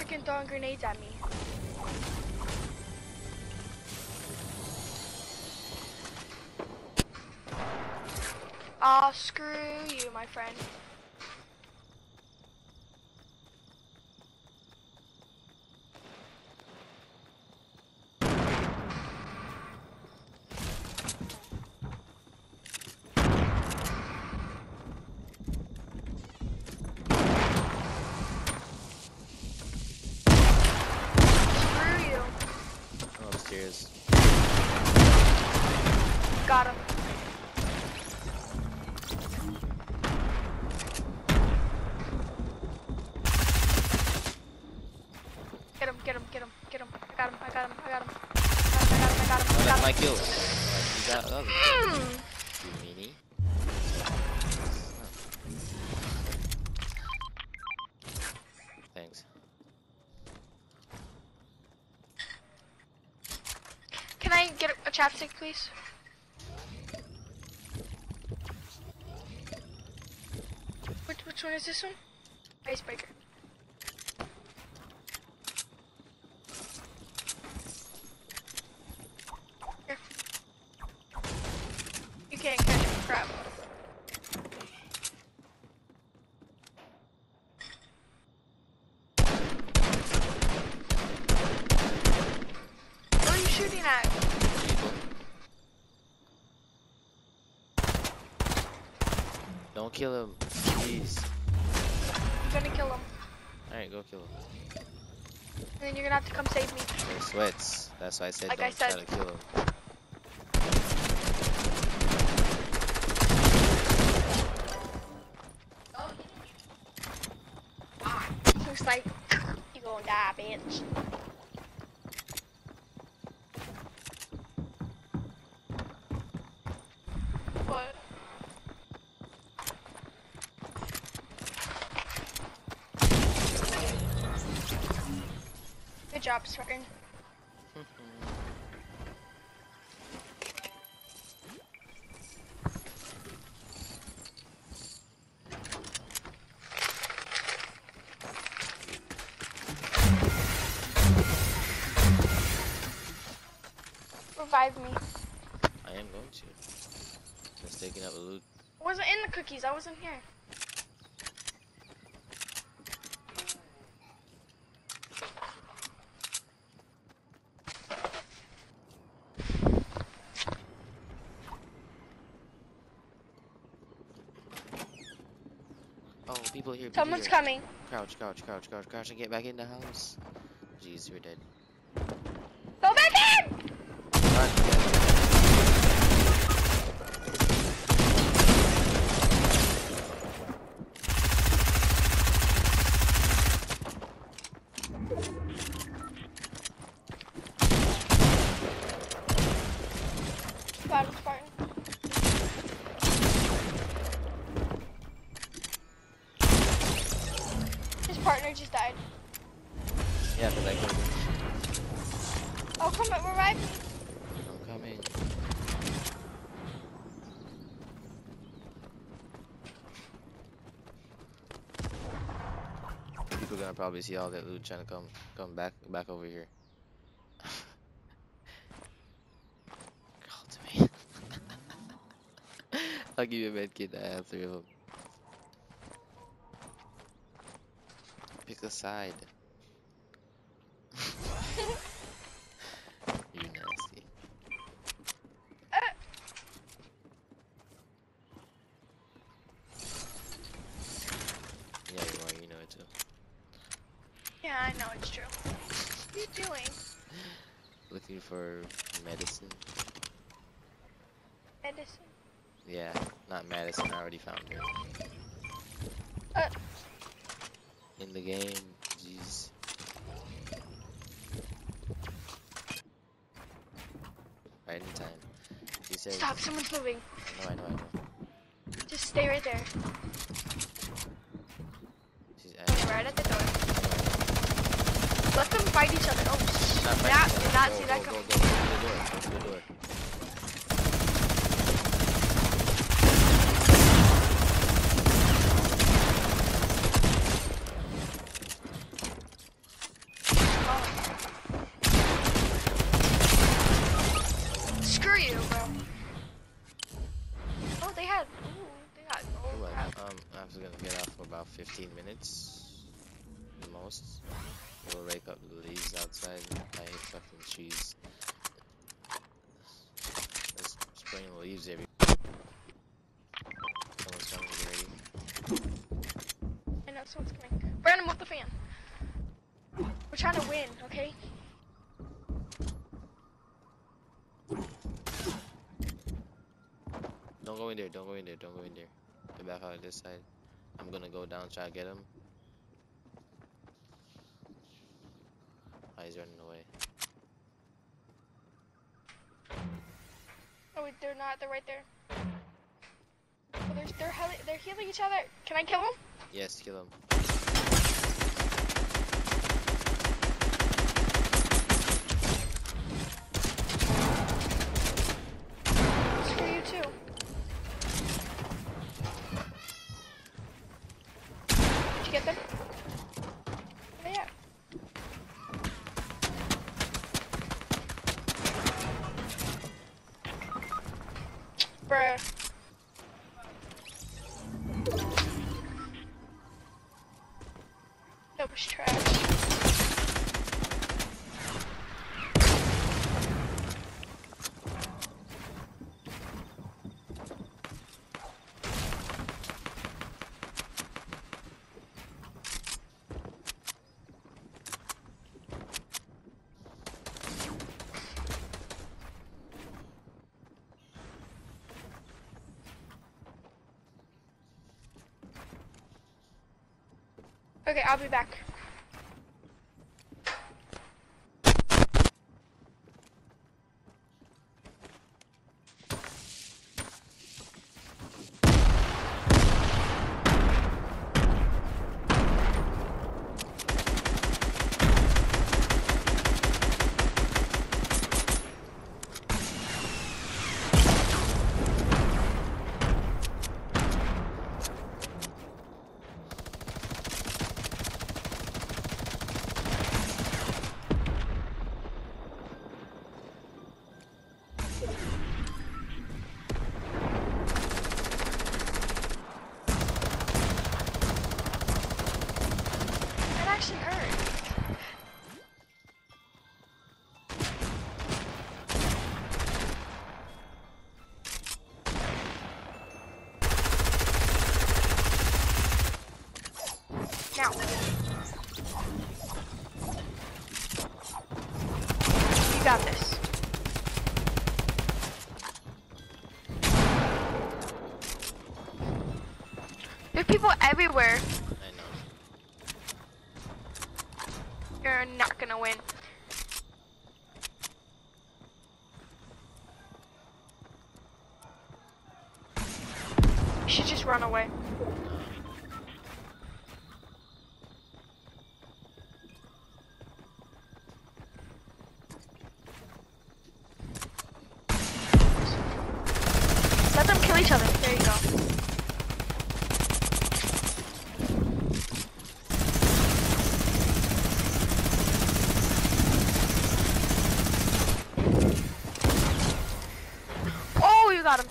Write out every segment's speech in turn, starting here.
freaking throwing grenades at me? Aw, screw you, my friend. Got him. Get him, get him, get him, get him. I got him, I got him, I got him. I got him, Oh, I got that's him. my kill. You got that. You meanie. Thanks. Can I get a chapstick, please? Which one is this one? Icebreaker. Here. You can't catch him, crap. What are you shooting at? Don't kill him, please. I'm gonna kill him. Alright, go kill him. And then you're gonna have to come save me. There's sweats. That's why I said Like don't I said. try to kill him. Looks like you gonna die, bitch. What? Good job, Spartan. Revive me. I am going to. Just taking up a loot. I wasn't in the cookies, I wasn't here. Oh, people here. People Someone's here. coming. Crouch, crouch, crouch, crouch, crouch, and get back in the house. Jeez, you're dead. Go back in! Run. Got him, Spartan. His partner just died. Yeah, because I killed him. Oh, come on, revive me. I'm coming. People gonna probably see all that loot trying to come back over here. Call to me. I'll give you a med kit. I have 3 of them. Pick a side. You nasty. Yeah, you are. You know it too. Yeah, I know it's true. What are you doing? Looking for medicine. Medicine. Yeah, not Madison. I already found her. In the game, jeez. Right in time. She said. Stop, someone's moving. I know. Just stay right there. She's Right at the door. Let them fight each other. Oh, not did not see that coming. Go to the door. 15 minutes, the most. We'll rake up the leaves outside. I hate fucking trees. Let's spraying leaves everywhere. Someone's coming, get ready. I know someone's coming. Brandon, move the fan. We're trying to win, okay? Don't go in there, don't go in there, don't go in there. Get back out of this side. I'm gonna go down, try to get him. Oh, he's running away. Oh, wait, they're not. They're right there. Oh, they're healing each other. Can I kill them? Yes, kill him. Screw you too. Did you get them? Oh, yeah. Bruh. That was trash. Okay, I'll be back. That actually hurt. Now. You got this. There's people everywhere. I know. You're not gonna win. You should just run away. Let them kill each other. There you go. Oh, you got him.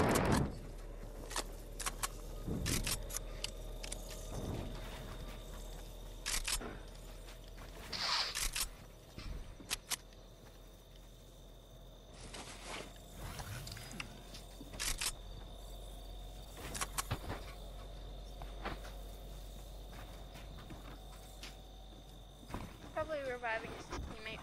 Probably reviving his teammate.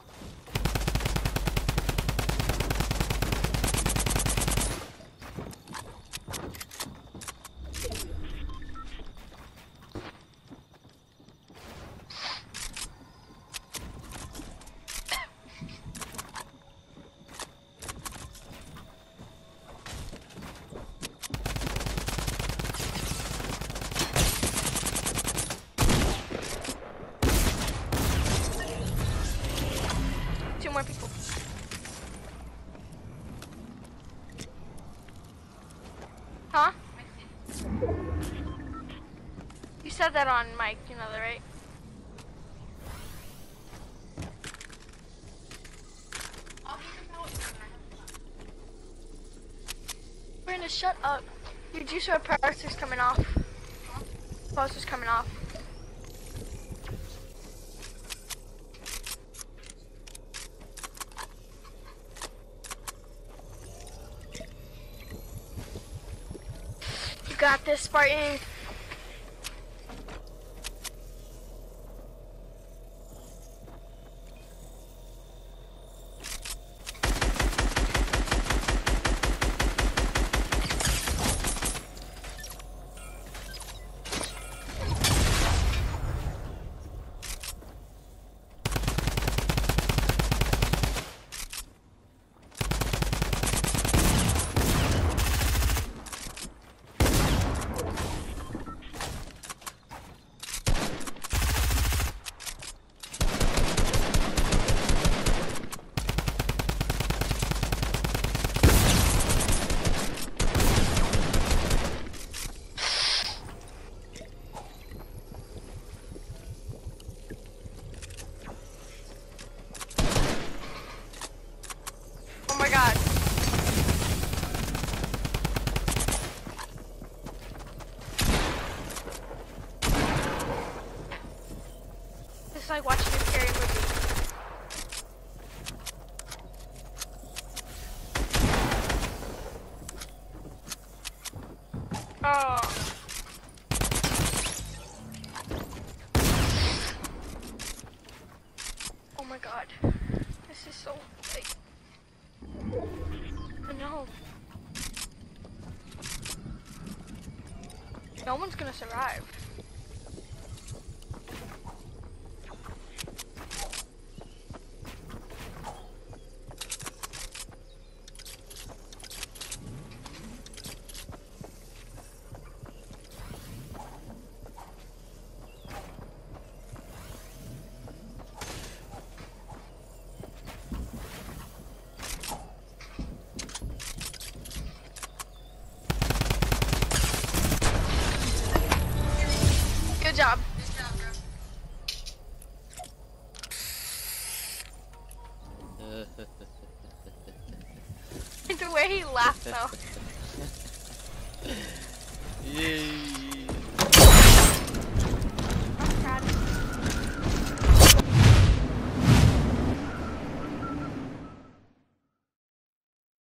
Two more people. Huh? You said that on mic, you know that, right? Brandon, shut up. Your juice or paralysis coming off. Pulse is coming off. You got this, Spartan. Oh my god. This is like watching a scary movie. Oh. Oh my god. This is so like. No. No one's gonna survive. Good job. The way he laughed though. Yay!